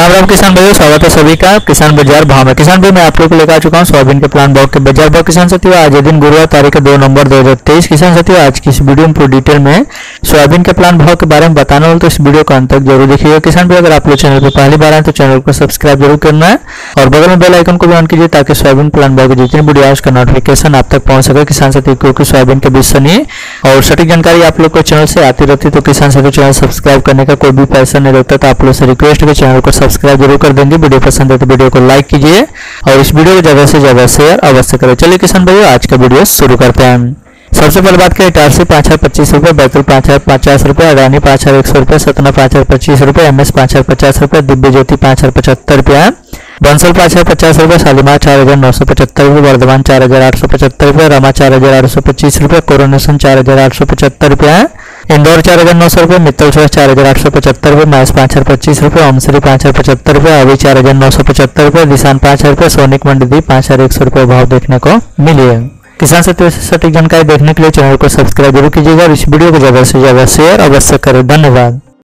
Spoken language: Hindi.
राम राम किसान भाइयों, स्वागत है सभी का किसान बाजार भाव में। किसान भाई मैं आप लोगों को लेकर आ चुका हूं सोयाबीन के प्लांट भाव के बाजार भाव। किसान साथियों आज दिन गुरुवार तारीख 2 नवंबर 2023। किसान साथियों आज की इस वीडियो में पूरी डिटेल में सोयाबीन के प्लांट भाव के बारे में बताने वाले, तो इस वीडियो को अंत तक जरूर देखिएगा। किसान भाई अगर आप लोग चैनल पर पहली बार आए तो चैनल को सब्सक्राइब जरूर करना है और बगल में बेल आइकन को भी ऑन कीजिए ताकि सोयाबीन प्लांट भाव की जितनी वीडियो का नोटिफिकेशन आप तक पहुंच सके। किसान साथियों क्योंकि सोयाबीन के विश्वसनीय और सटीक जानकारी आप लोग को चैनल से आती रहती है, तो किसान साथियों चैनल सब्सक्राइब करने का कोई भी पैसा नहीं लगता, तो आप लोग से रिक्वेस्ट है चैनल को सब्सक्राइब जरूर कर देंगे। वीडियो पसंद है तो वीडियो को लाइक कीजिए और इस वीडियो को ज्यादा से ज्यादा शेयर अवश्य करें। चलिए किसान भाइयों आज का वीडियो शुरू करते हैं। सबसे पहले बात करें इटारसी 5025 रुपये, बैतूल 5050 रुपये, अडानी 5100 रुपये, सतना 5025 रुपये, MS 5050 रुपये, दिव्य ज्योति 5075 रुपये, बंसल 5050 रुपये, शालीमार 4975 रुपये, वर्धमान 4875 रुपये, रमा 4825 रुपये, कोरोनेशन 4875 रुपये, इंदौर 4900 रुपये, मित्तल 4875 रुपये, मैस 5025 रुपये, ओमश्री 5075 रुपये, अभी 4975 रुपये, दिशान 5000 रुपये, सोनिक मंडी 5100 रुपये भाव देखने को मिली है। किसान साथियों सटीक जानकारी देखने के लिए चैनल को सब्सक्राइब जरूर कीजिएगा और इस वीडियो को ज्यादा से ज्यादा शेयर अवश्य करें। धन्यवाद।